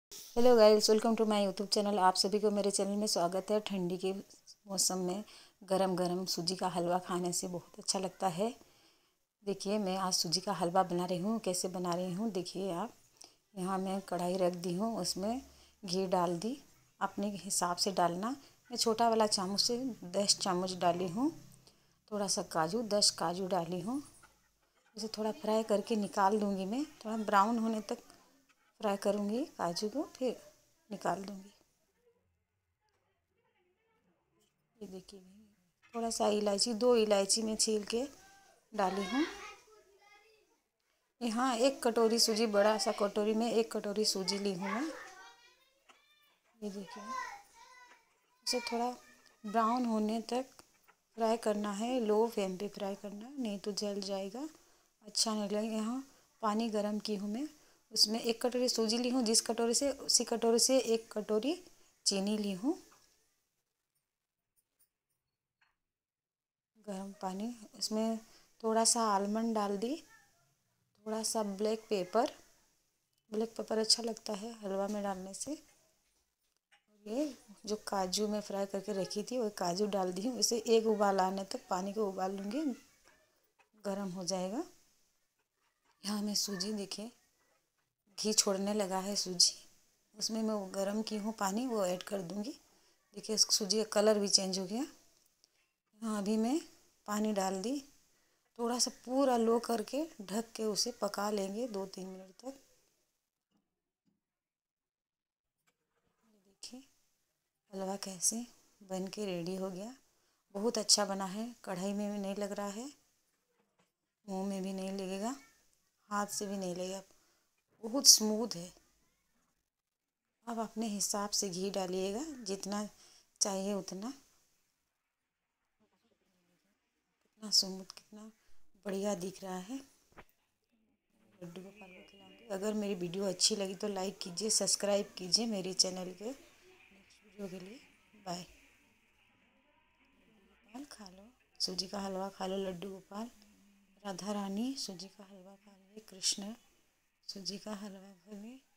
Hello guys, welcome to my YouTube channel. आप सभी को मेरे चैनल में स्वागत है। ठंडी के मौसम में गरम गरम सूजी का हलवा खाने से बहुत अच्छा लगता है। देखिए, मैं आज सूजी का हलवा बना रही हूँ। कैसे बना रही हूँ देखिए आप। यहाँ मैं कढ़ाई रख दी हूँ, उसमें घी डाल दी। अपने हिसाब से डालना। मैं छोटा वाला चामच से 10 चामच डाली हूँ। थोड़ा सा काजू, 10 काजू डाली हूँ। इसे थोड़ा फ्राई करके निकाल दूँगी। मैं थोड़ा ब्राउन होने तक फ्राई करूँगी काजू को, फिर निकाल दूँगी। ये देखिए, थोड़ा सा इलायची, 2 इलायची मैं छील के डाली हूँ। यहाँ 1 कटोरी सूजी, बड़ा सा कटोरी में 1 कटोरी सूजी ली हूँ मैं। ये देखिए, इसे थोड़ा ब्राउन होने तक फ्राई करना है। लो फ्लेम पे फ्राई करना, नहीं तो जल जाएगा, अच्छा नहीं लगेगा। यहाँ पानी गरम की हूँ मैं, उसमें 1 कटोरी सूजी ली हूँ। जिस कटोरी से, उसी कटोरी से 1 कटोरी चीनी ली हूँ। गरम पानी, इसमें थोड़ा सा आलमंड डाल दी, थोड़ा सा ब्लैक पेपर अच्छा लगता है हलवा में डालने से। ये जो काजू में फ्राई करके रखी थी, वो काजू डाल दी हूँ। इसे 1 उबाल आने तक पानी को उबाल लूँगी, गरम हो जाएगा। यहाँ मैं सूजी, देखिए घी छोड़ने लगा है सूजी, उसमें मैं वो गरम की हूँ पानी, वो ऐड कर दूँगी। देखिए, सूजी का कलर भी चेंज हो गया। यहाँ अभी मैं पानी डाल दी। थोड़ा सा पूरा लो करके ढक के उसे पका लेंगे 2-3 मिनट तक। देखिए, हलवा कैसे बन के रेडी हो गया। बहुत अच्छा बना है। कढ़ाई में भी नहीं लग रहा है, मुंह में भी नहीं लगेगा, हाथ से भी नहीं लगेगा, बहुत स्मूथ है। अब अपने हिसाब से घी डालिएगा, जितना चाहिए उतना। कितना स्मूथ, कितना बढ़िया दिख रहा है। लड्डू गोपाल को खिलाऊंगी। अगर मेरी वीडियो अच्छी लगी तो लाइक कीजिए, सब्सक्राइब कीजिए मेरे चैनल के। नेक्स्ट वीडियो के लिए बाय। गोपाल खा लो, सूजी का हलवा खा लो। लड्डू गोपाल, राधा रानी सूजी का हलवा खा लिए। कृष्ण सूजी का हलवा खा लिए।